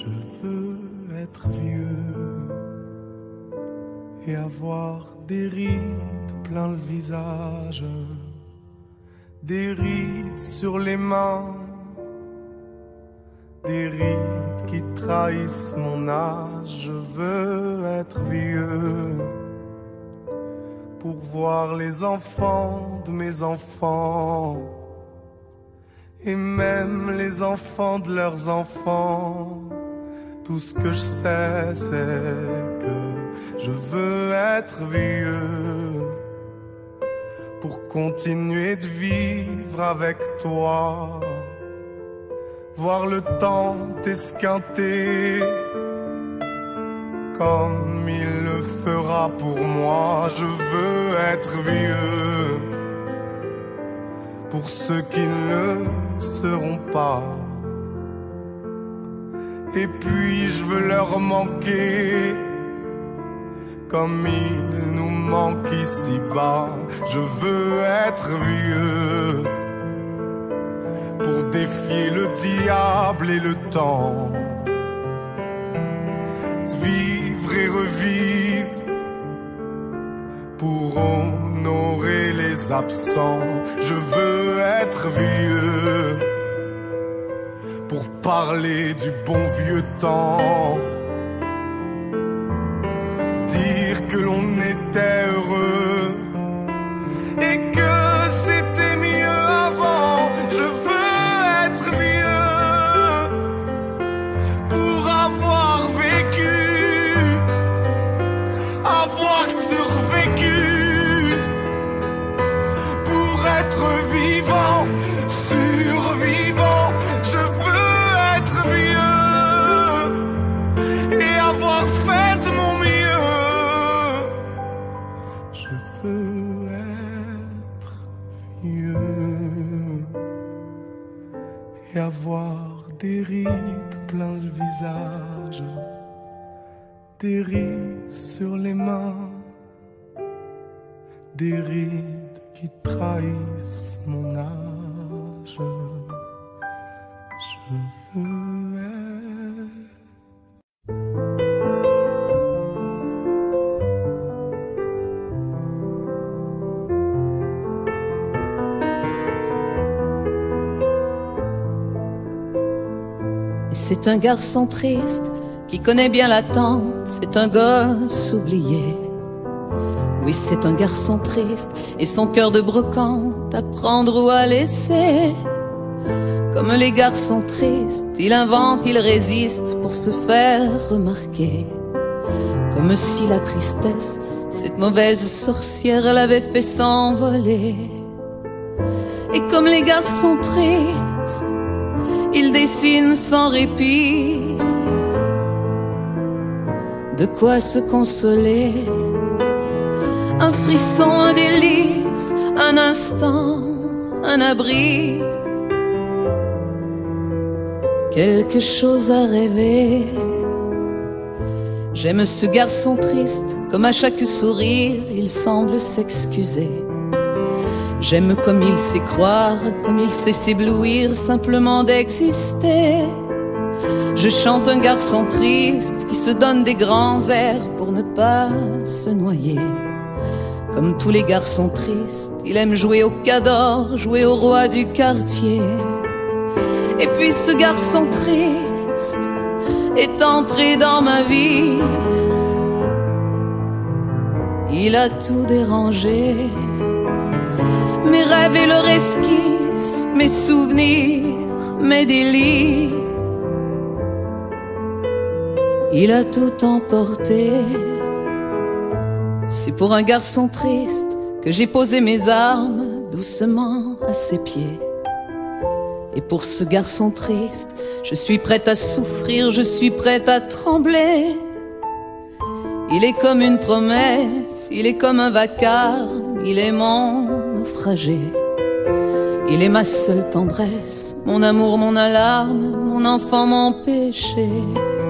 Je veux être vieux et avoir des rides plein le visage, des rides sur les mains, des rides qui trahissent mon âge. Je veux être vieux pour voir les enfants de mes enfants et même les enfants de leurs enfants. Tout ce que je sais, c'est que je veux être vieux pour continuer de vivre avec toi, voir le temps t'esquinter comme il le fera pour moi. Je veux être vieux pour ceux qui ne le seront pas. Et puis je veux leur manquer comme il nous manque ici-bas. Je veux être vieux pour défier le diable et le temps, vivre et revivre pour honorer les absents. Je veux être vieux pour parler du bon vieux temps, dire que l'on était heureux et que c'était mieux avant. Je veux être vieux pour avoir vécu, avoir survécu, pour être vivant, survivant. Je veux être vieux et avoir fait de mon mieux. Je veux être vieux et avoir des rides plein le visage, des rides sur les mains, des rides qui trahissent mon âge. Je veux être... C'est un garçon triste qui connaît bien l'attente, c'est un gosse oublié. Oui, c'est un garçon triste et son cœur de brocante à prendre ou à laisser. Comme les garçons tristes, il invente, il résiste pour se faire remarquer. Comme si la tristesse, cette mauvaise sorcière, l'avait fait s'envoler. Et comme les garçons tristes, il dessine sans répit de quoi se consoler. Un frisson, un délice, un instant, un abri, quelque chose à rêver. J'aime ce garçon triste, comme à chaque sourire, il semble s'excuser. J'aime comme il sait croire, comme il sait s'éblouir simplement d'exister. Je chante un garçon triste qui se donne des grands airs pour ne pas se noyer. Comme tous les garçons tristes, il aime jouer au cador, jouer au roi du quartier. Et puis ce garçon triste est entré dans ma vie. Il a tout dérangé, mes rêves et leur esquisse, mes souvenirs, mes délires. Il a tout emporté. C'est pour un garçon triste que j'ai posé mes armes doucement à ses pieds. Et pour ce garçon triste, je suis prête à souffrir, je suis prête à trembler. Il est comme une promesse, il est comme un vacarme, il est mon naufragé. Il est ma seule tendresse, mon amour, mon alarme, mon enfant, mon péché.